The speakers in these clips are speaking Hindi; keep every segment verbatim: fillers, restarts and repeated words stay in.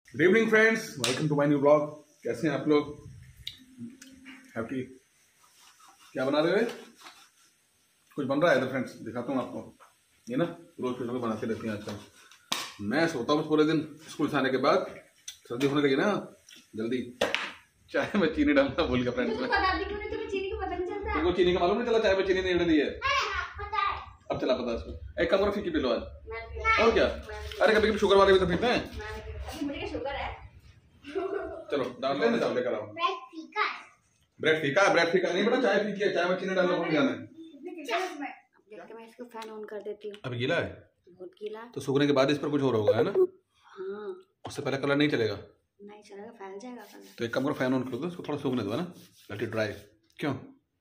Good evening friends, welcome to my new blog. कैसे हैं आप लोग? हैप्पी? क्या बना रहे हो? कुछ बन रहा है इधर फ्रेंड्स, दिखाता हूँ आपको। ये ना रोज कुछ लोग बनाते रहती हैं आजकल। मैं सोता हूँ पूरे दिन, स्कूल से आने के बाद सर्दी होने लगी ना जल्दी, चाय में चीनी डालना भूल गया फ्रेंड्स। तुमको चीनी का मालूम नहीं चला? चाय में चीनी नहीं डाली है, अब चला पता उसको। एक कम करो, फीकी पी लो आज। और क्या, अरे कभी कभी शुगर वाले भी तो पीते हैं। चलो डाल लेना, डाल लेकर आओ। ब्रेड फीका है, ब्रेड फीका है, ब्रेड फीका नहीं बेटा, चाय फीकी है। चाय में चीनी डालना भूल जाना है। मैं इसको फैन ऑन कर देती हूँ। अभी गीला है, बहुत गीला है। तो सूखने के बाद इस पर कुछ हो रहा होगा, है ना? हाँ, उससे पहले कलर नहीं चलेगा। नहीं चलेगा, फैल जाएगा कलर। तो एक कम करो, फैन ऑन कर दो, इसको थोड़ा सूखने दो, है ना? Let it dry. क्यों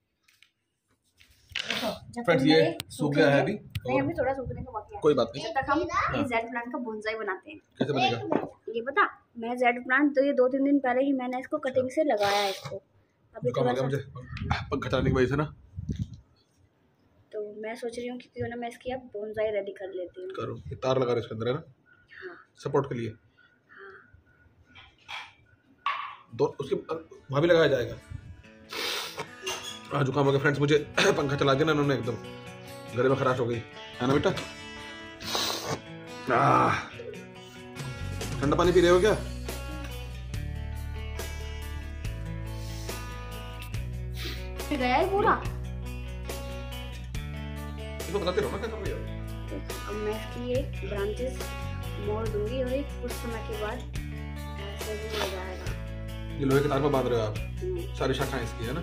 फ्रेंड्स, ये सूख गया है अभी। नहीं, अभी थोड़ा सूखने का बाकी है। कोई बात नहीं। जब तक हम ये जेड प्लांट का बोनसाई बनाते हैं। कैसे बनेगा ये बता, मैं जेड प्लांट तो ये दो तीन दिन पहले ही मैंने इसको कटिंग से लगाया है इसको। अभी थोड़ा सा मुझे पंखा चलाने की वजह से ना, तो मैं सोच रही हूँ कि क्यों ना मैं इसकी अब बोनसाई रेडी कर लेती हूँ। करो, ये तार लगा रहे इसके अंदर, है ना? हाँ, सपोर्ट के लिए। हाँ, दो उसके वहाँ भी लगाया जाएगा। हाँ, जुकाम हो गया फ्रेंड्स मुझे। पंखा चला दिया ना उन्होंने, एकदम गले में खराश हो गई, है ना बेटा? ठंडा पानी पी रहे हो क्या? गया है पूरा। इसको बताते रहो ना क्या कर रही हो। अब मैं इसकी एक ब्रांचेस मोड़ दूंगी और एक कुछ समय के बाद ऐसे भी हो जाएगा। ये लोहे के तार पर बांध रहे हो आप, सारी शाखाएं इसकी, है ना?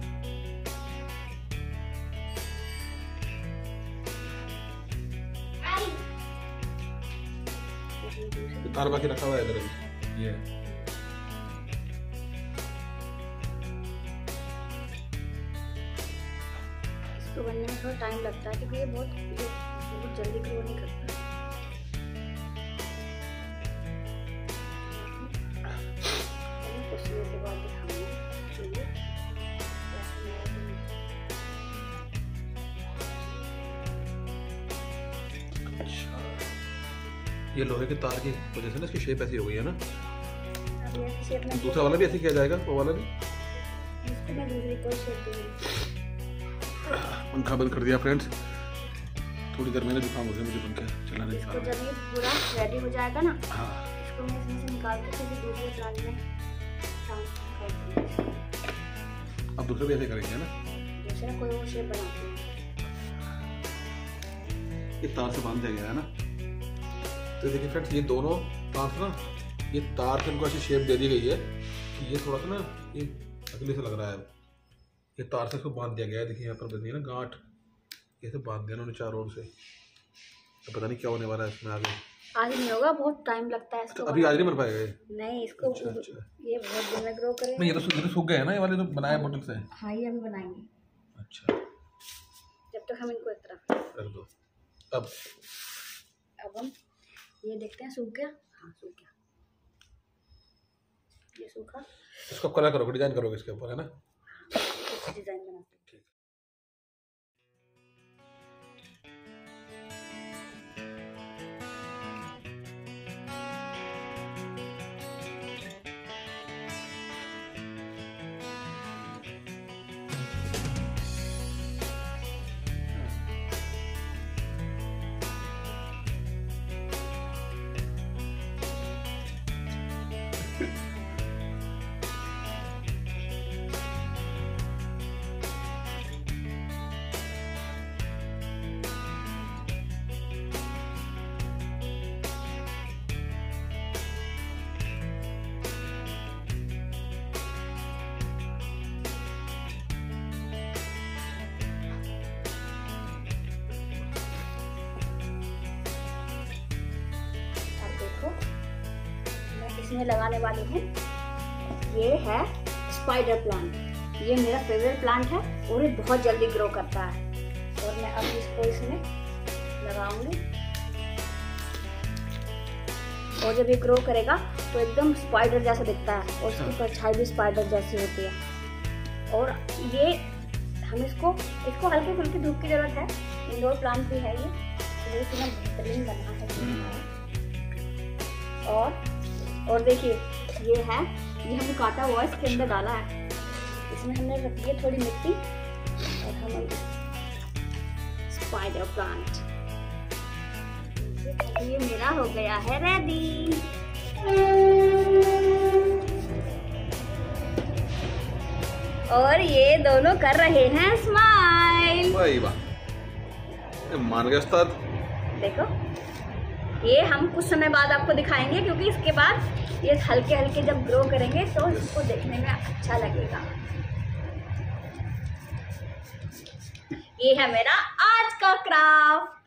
तार बाकी रखा हुआ है इधर अभी। ये इसको बनने में थोड़ा टाइम लगता है क्योंकि ये बहुत ये बहुत जल्दी ग्रो नहीं करता। कुछ समय के बाद दिखाऊंगी। ये लोहे के तार की वजह से ना इसकी शेप ऐसी हो गई है ना। अब ये ऐसी शेप में दूसरा वाला भी ऐसे किया जाएगा, वो वाला भी। इसको मैं दूसरी कोई शेप दूंगी। पंखा बंद कर दिया फ्रेंड्स, थोड़ी देर में जुकाम हो गया मुझे पंखा चलाने इसको जब ये पूरा रेडी हो जाएगा ना, हाँ, इसको मैं इसमें से निकाल के किसी दूसरे प्लांट में ट्रांसफर कर दूंगी। अब दूसरा भी ऐसे करेंगे, है ना? दूसरा कोई और शेप बनाते हैं। ये तार से बांध दिया गया है ना। तो देखिए फ्रेंड्स, ये दोनों तार ना, ये तार से इनको ऐसी शेप दे दी गई है कि ये थोड़ा सा ना ये अगले से लग रहा है। ये तार से इसको बांध दिया गया है। देखिए यहाँ पर बनी है ना गांठ, ये से बांध दिया उन्होंने चारों ओर से। तो पता नहीं क्या होने वाला है इसमें आगे। आज नहीं होगा, बहुत टाइम लगता है इसको। अभी आज नहीं बन पाएगा ये? नहीं, इसको अच्छा, अच्छा। ये बहुत दिन में ग्रो करेगा। नहीं, ये तो सूख सूख गए हैं ना, ये वाले जो बनाया बोतल से। हाँ, ये अभी बनाएंगे। अच्छा, जब तक हम इनको एक तरफ कर दो। अब अब हम ये देखते हैं सूख गया। हाँ, सूख गया। ये सूखा। इसको कलर करोगे, डिजाइन करोगे इसके ऊपर, है ना? डिजाइन बनाते हैं। मैं लगाने वाली हूँ, ये है स्पाइडर प्लांट। ये मेरा फेवरेट प्लांट है और ये बहुत जल्दी ग्रो करता है। और मैं अब इसको इसमें लगाऊंगी और जब ये ग्रो करेगा तो एकदम स्पाइडर जैसा दिखता है और उसकी परछाई भी स्पाइडर जैसी होती है। और ये हम इसको इसको हल्की फुल्की धूप की जरूरत है। इंडोर प्लांट भी है ये, तो इतना बेहतरीन बना है। और और देखिए ये है, ये हमने काटा हुआ इसके अंदर डाला है, इसमें हमने रखी है थोड़ी मिट्टी और हम स्पाइडर प्लांट। ये मेरा हो गया है रेडी। और ये दोनों कर रहे हैं स्माइल। वाह वाह, मान गया उस्ताद। देखो ये हम कुछ समय बाद आपको दिखाएंगे, क्योंकि इसके बाद ये हल्के हल्के जब ग्रो करेंगे तो इसको देखने में अच्छा लगेगा। ये है मेरा आज का क्राफ्ट।